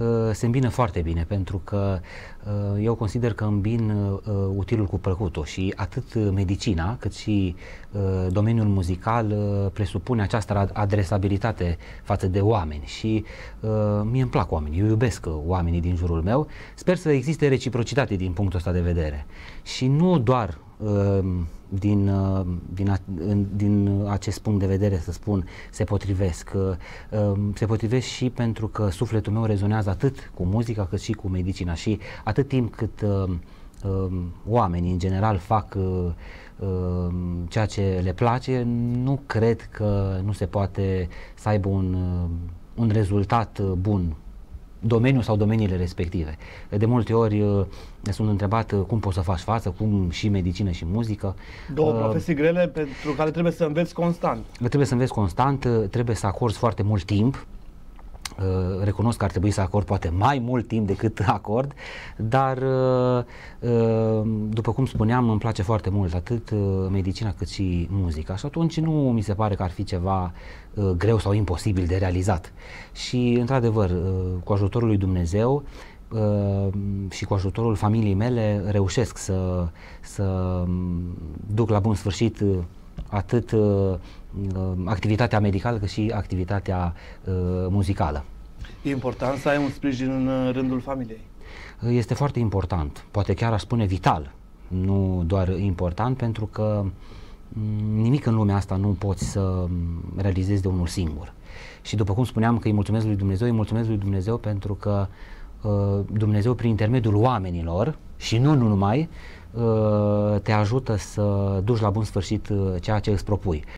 se îmbină foarte bine, pentru că eu consider că îmbin utilul cu plăcutul și atât medicina cât și domeniul muzical presupune această adresabilitate față de oameni și mie îmi plac oamenii, eu iubesc oamenii din jurul meu, sper să existe reciprocitate din punctul ăsta de vedere și nu doar din acest punct de vedere, să spun, se potrivesc. Se potrivesc și pentru că sufletul meu rezonează atât cu muzica cât și cu medicina și atât timp cât oamenii în general fac ceea ce le place, nu cred că nu se poate să aibă un rezultat bun domeniul sau domeniile respective. De multe ori sunt întrebat cum poți să faci față, cum și medicină și muzică. Două profesii grele pentru care trebuie să înveți constant. Trebuie să înveți constant, trebuie să acorzi foarte mult timp. Recunosc că ar trebui să acord poate mai mult timp decât acord, dar după cum spuneam, îmi place foarte mult atât medicina cât și muzica și atunci nu mi se pare că ar fi ceva greu sau imposibil de realizat. Și într-adevăr, cu ajutorul lui Dumnezeu și cu ajutorul familiei mele reușesc să duc la bun sfârșit atât activitatea medicală cât și activitatea muzicală. E important să ai un sprijin în rândul familiei. Este foarte important, poate chiar aș spune vital, nu doar important, pentru că nimic în lumea asta nu poți să realizezi de unul singur. Și după cum spuneam că îi mulțumesc lui Dumnezeu, îi mulțumesc lui Dumnezeu pentru că Dumnezeu prin intermediul oamenilor și nu numai te ajută să duci la bun sfârșit ceea ce îți propui.